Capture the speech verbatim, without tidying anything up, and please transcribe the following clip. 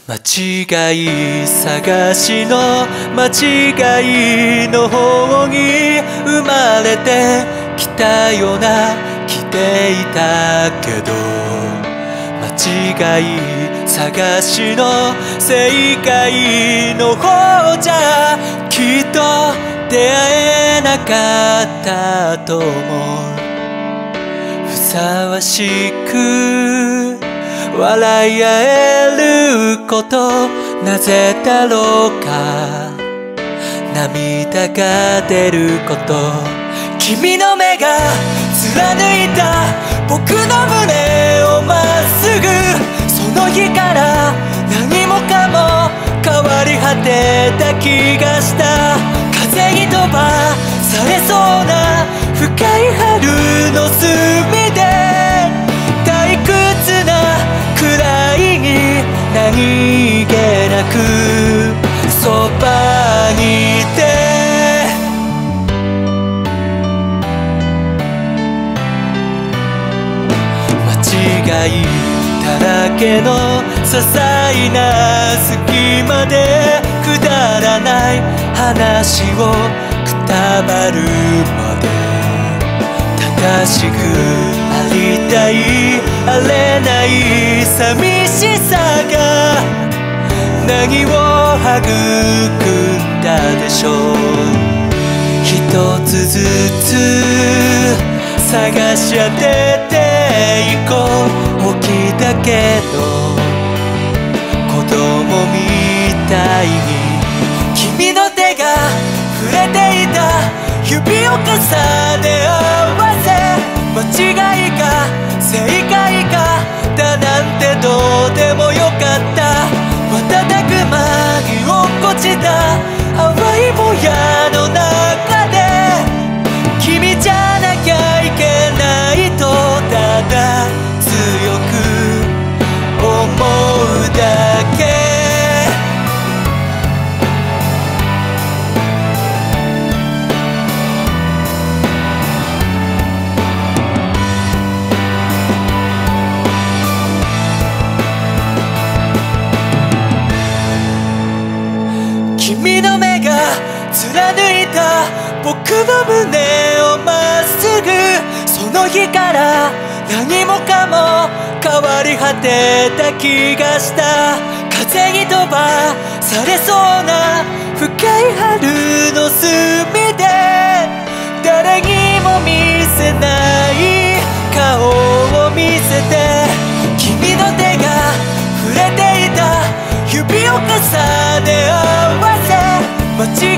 間違い探しの間違いの方に生まれてきたような気ていたけど、間違い探しの正解の方じゃきっと出会えなかったと思う。ふさわしく笑い合えること、なぜだろうか。涙が出ること、君の目が貫いた僕の胸をまっすぐ。その日から何もかも変わり果てた気がした。風に飛ばされそうな深い春の隅で退屈なくらいに何気なくそばにいて、間違いだらけの些細な隙間でくだらない話をくたばるまで、正しくありたいあれない寂しさが何を育んだでしょう。一つずつ探し当てていこう。大きいだけど子供みたいに君の手が触れていた指を重ね合わせ、間違いか正解かだなんてどうでもよかった。瞬く間に落っこちた淡いもやの中で君じゃなきゃいけないとただ強く思うだけ。君の目が貫いた僕の胸をまっすぐ。その日から何もかも変わり果てた気がした。風に飛ばされそうな深い春の隅で誰にも見せない顔を見せて、君の手が触れていた指を重ね合わせ、間違